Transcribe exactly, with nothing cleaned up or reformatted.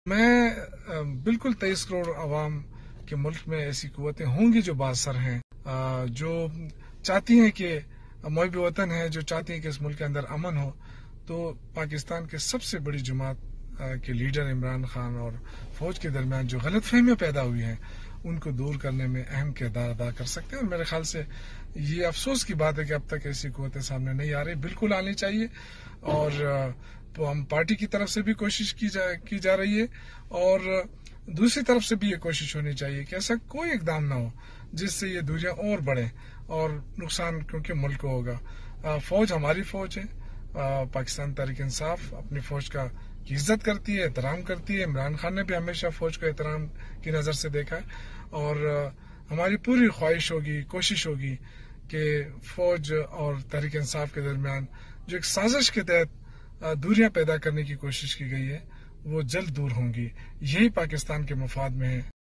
میں بالکل تیئیس کروڑ عوام کے ملک میں ایسی قوتیں ہوں گی جو بااثر ہیں، جو چاہتی ہیں کہ محب وطن ہے، جو چاہتی ہیں کہ اس ملک کے اندر امن ہو. تو پاکستان کے سب سے بڑی جماعت کے لیڈر عمران خان اور فوج کے درمیان جو غلط فہمیاں پیدا ہوئی ہیں ان کو دور کرنے میں اہم کردار ادا کر سکتے ہیں. اور میرے خیال سے یہ افسوس کی بات ہے کہ اب تک ایسی قوتیں سامنے نہیں آ رہی. بالکل آنی چاہیے، اور ہم پارٹی کی طرف سے بھی کوشش کی جا کی جا رہی ہے، اور دوسری طرف سے بھی یہ کوشش ہونی چاہیے کہ ایسا کوئی اقدام نہ ہو جس سے یہ دوریاں اور بڑھیں اور نقصان کیونکہ ملک کو ہوگا. فوج ہماری فوج ہے، پاکستان تحریک انصاف اپنی فوج کا کی عزت کرتی ہے، احترام کرتی ہے. عمران خان نے بھی ہمیشہ فوج کو احترام کی نظر سے دیکھا ہے، اور ہماری پوری خواہش ہوگی، کوشش ہوگی کہ فوج اور تحریک انصاف کے درمیان جو ایک سازش کے تحت دوریاں پیدا کرنے کی کوشش کی گئی ہے وہ جلد دور ہوں گی. یہی پاکستان کے مفاد میں ہے.